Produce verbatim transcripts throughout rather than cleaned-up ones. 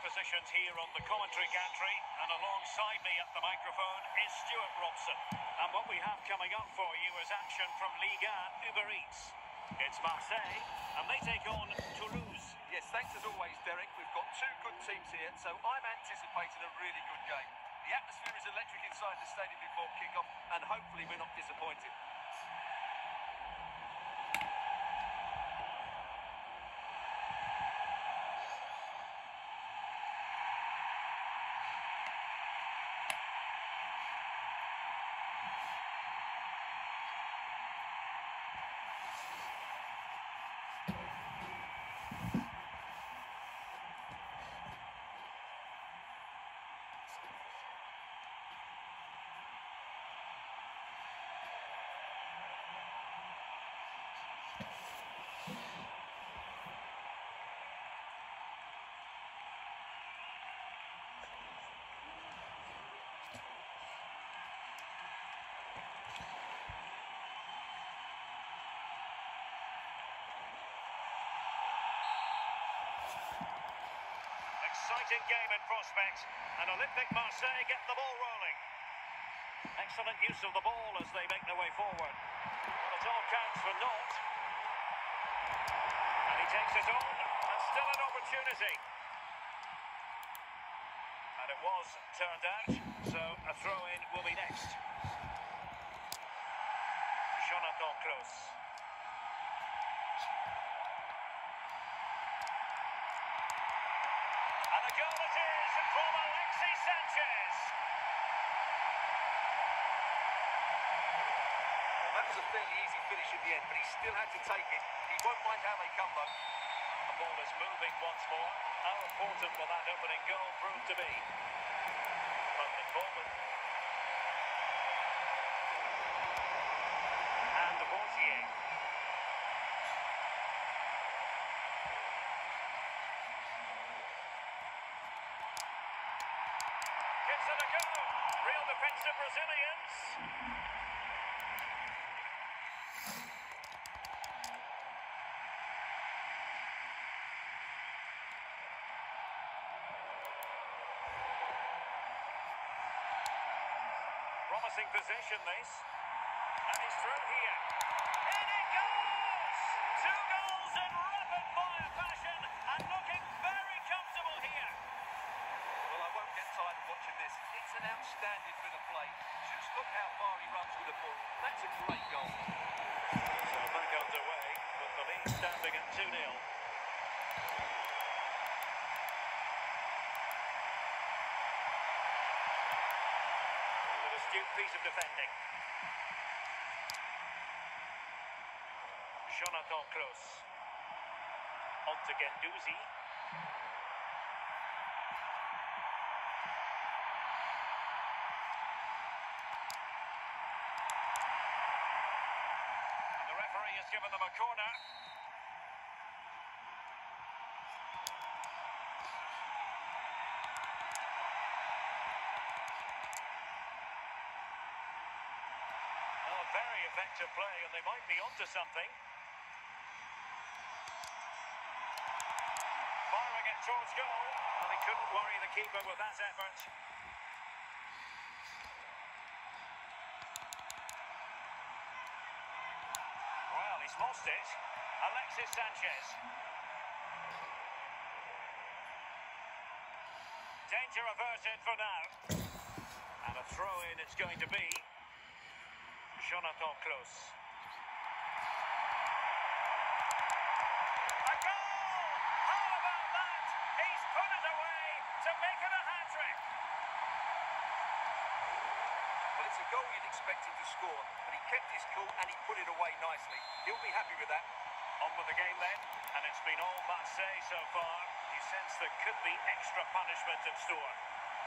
positions here on the commentary gantry, and alongside me at the microphone is Stuart Robson. And what we have coming up for you is action from Liga Uber Eats. It's Marseille, and they take on Toulouse. Yes, thanks as always, Derek. We've got two good teams here, so I'm anticipating a really good game. The atmosphere is electric inside the stadium before kick-off, and hopefully we're not disappointed. Exciting game in prospect, and Olympique Marseille get the ball rolling. Excellent use of the ball as they make their way forward. Well, it all counts for naught. And he takes it on, and still an opportunity. And it was turned out, so a throw-in will be next. Jonathan Klaus. And a goal it is from Alexis Sanchez. Well, that was a fairly easy finish in the end, but he still had to take it. He won't mind how they come, though. The ball is moving once more. How important will that opening goal prove to be? From the forward. And the Bortier. Gives it a go. Real defensive Brazilians. Promising position, this. And he's through here. In it goes! Two goals in rapid fire fashion, and looking very comfortable here. Well, I won't get tired of watching this. It's an outstanding bit of play. Just look how far he runs with the ball. That's a great goal. So back underway, with the lead standing at two nil. With a astute piece of defending. Jonathan Klaus. On to Guendouzi. Referee has given them a corner. Oh, very effective play, and they might be onto something. Firing it towards goal. Well, he couldn't worry the keeper with that effort. Well, he's lost it. Alexis Sanchez. Danger averted for now. And a throw-in it's going to be. Jonathan Klaus. A goal! How about that? He's put it away to make it a hat-trick. Well, it's a goal you'd expect him to score, but he kept his cool and he put it away nicely. He'll be happy with that. On with the game then, and it's been all Marseille so far. You sense there could be extra punishment in store.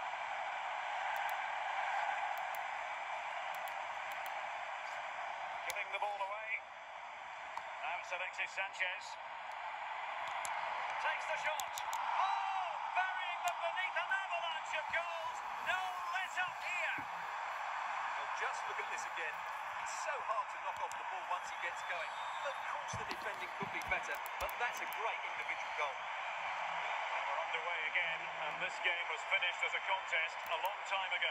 Giving the ball away. Now it's Alexis Sanchez. Takes the shot. Oh, burying them beneath an avalanche of goals. No let up here. Well, just look at this again. It's so hard to knock off the ball once he gets going. Of course the defending could be better, but that's a great individual goal. And we're underway again. again, and this game was finished as a contest a long time ago.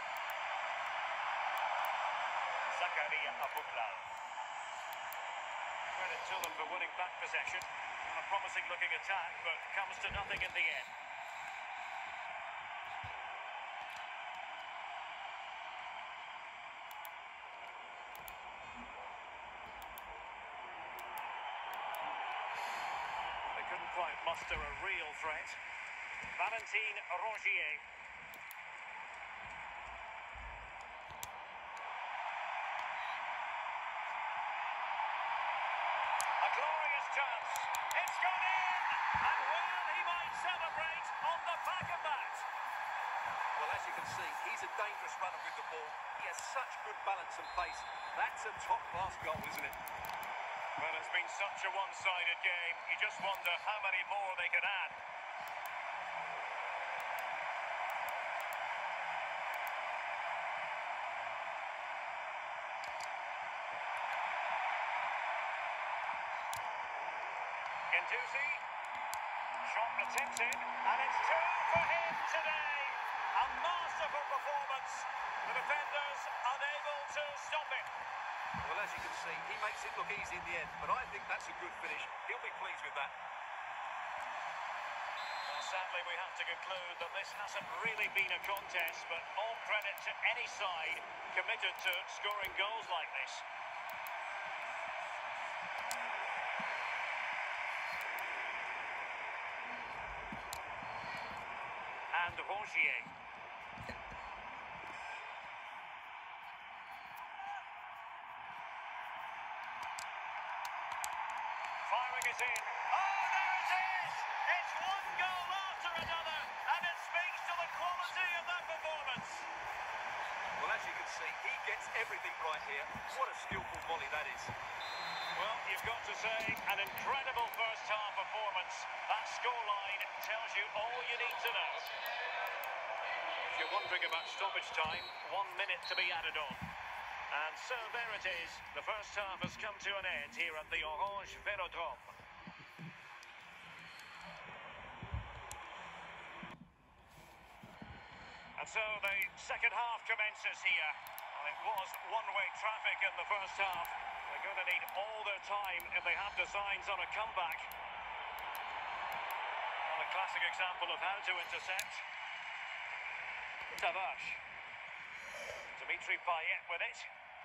Zakaria Abuklal. Credit to them for winning back possession. A promising looking attack, but comes to nothing in the end. They couldn't quite muster a real threat. Valentin Rongier. A glorious chance. It's gone in! And well, he might celebrate on the back of that. Well, as you can see, he's a dangerous runner with the ball. He has such good balance and pace. That's a top-class goal, isn't it? Well, it's been such a one-sided game. You just wonder how many more they could add. Guendouzi. Shot attempted, and it's two for him today. A masterful performance. The defenders unable to stop it. Well, as you can see, he makes it look easy in the end, but I think that's a good finish. He'll be pleased with that. Well, sadly, we have to conclude that this hasn't really been a contest, but all credit to any side committed to scoring goals like this. And Rongier. Firing it in. Oh, there it is! It's one goal after another, and it speaks to the quality of that performance. Well, as you can see, he gets everything right here. What a skillful volley that is. Well, you've got to say, an incredible first-half performance. That scoreline tells you all you need to know. If you're wondering about stoppage time, one minute to be added on. And so there it is. The first half has come to an end here at the Orange Velodrome. And so the second half commences here. Well, it was one-way traffic in the first half. They're going to need all their time if they have designs on a comeback. Well, a classic example of how to intercept. Tavares. Dimitri Payet with it.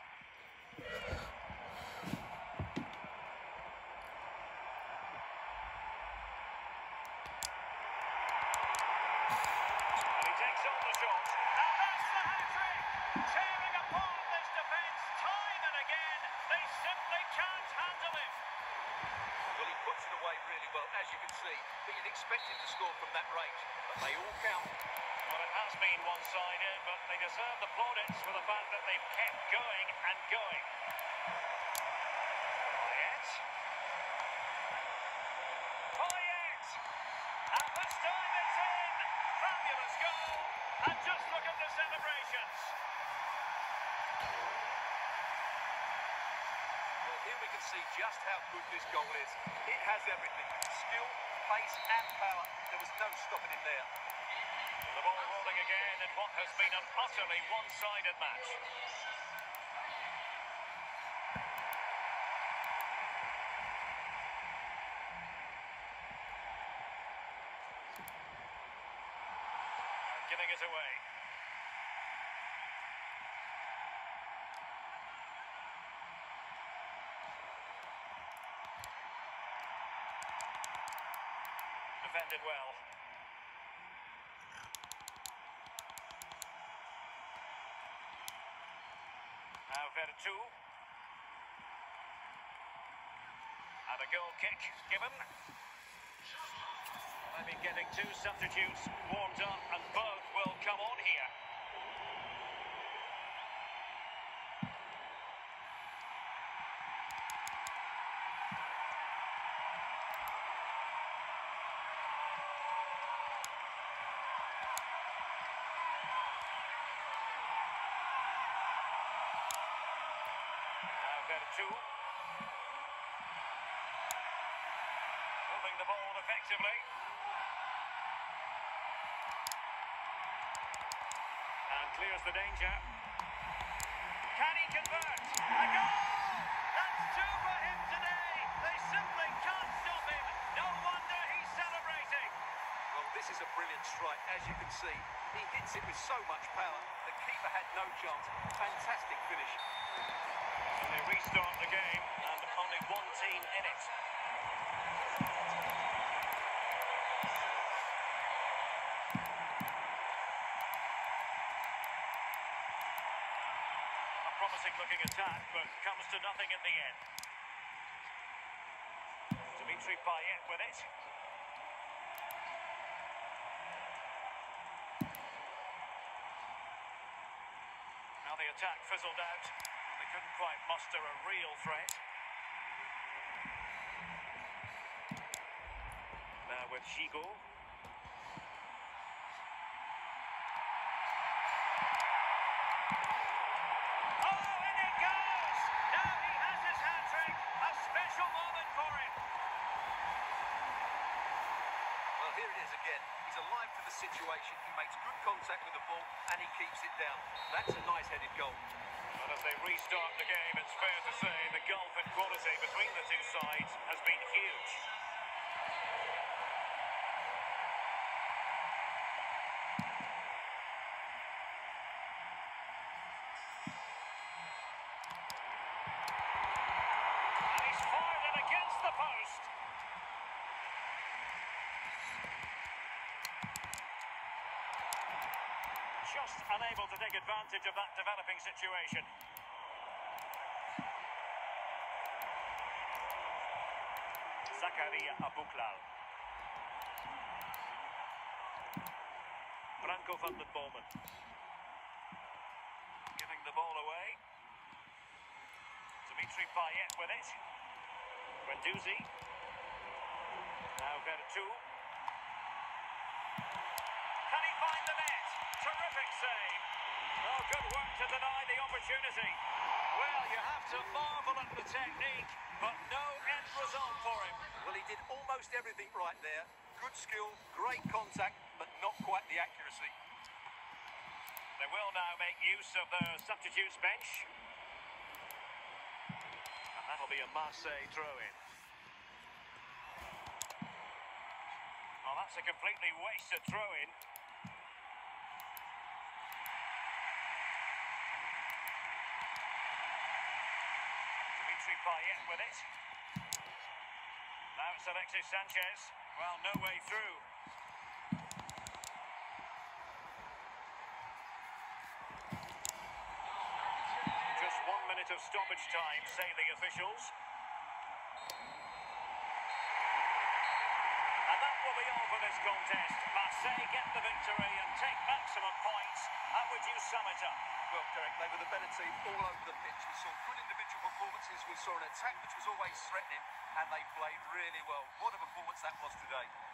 And he takes on the shot. And that's the hat-trick! Tearing apart this defence time and again. They simply can't handle it. Well, he puts it away really well, as you can see. But you'd expect him to score from that range. But they all count. Well, it has been one-sided, but they deserve the plaudits for the fact that they've kept going and going. Payet. Payet! And this time it's in! Fabulous goal! And just look at the celebrations. Well, here we can see just how good this goal is. It has everything. Skill, pace and power. There was no stopping him there. The ball rolling again in what has been an utterly one-sided match. Giving it away. Defended well. Now Vertu. And a goal kick given. Maybe getting two substitutes warmed up, and both will come on here. Vertu. Moving the ball effectively. clears the danger. Can he convert? A goal! That's two for him today. They simply can't stop him. No wonder he's celebrating. Well, this is a brilliant strike, as you can see. He hits it with so much power. The keeper had no chance. Fantastic finish. And they restart the game, and only one team in it. A promising looking attack, but comes to nothing in the end. Dimitri Payet with it. Now the attack fizzled out. They couldn't quite muster a real threat. Now with Gigot. Oh, in it goes! Now he has his hat-trick. A special moment for him. Well, here it is again. He's alive to the situation. He makes good contact with the ball and he keeps it down. That's a nice-headed goal. But as they restart the game, it's fair to say the gulf in quality between the two sides has been huge. And he's fired it against the post. Just unable to take advantage of that developing situation. Zakaria Abuklal. Branko van den Bomen. Giving the ball away. Dimitri Payet with it. Guendouzi. Now Vertu. Can he find the net? Terrific save. Oh, good work to deny the opportunity. Well, you have to marvel at the technique, but no end result for him. Well, he did almost everything right there. Good skill, great contact, but not quite the accuracy. They will now make use of their substitutes bench. And that'll be a Marseille throw-in. Oh, that's a completely wasted throw-in. Dimitri Payet with it. Now it's Alexis Sanchez. Well, no way through. Just one minute of stoppage time, say the officials. And that will be all for this contest. Marseille get the victory and take maximum points. How would you sum it up? Well, Derek, they were the better team all over the pitch. We saw good individual performances. We saw an attack which was always threatening, and they played really well. What a performance that was today.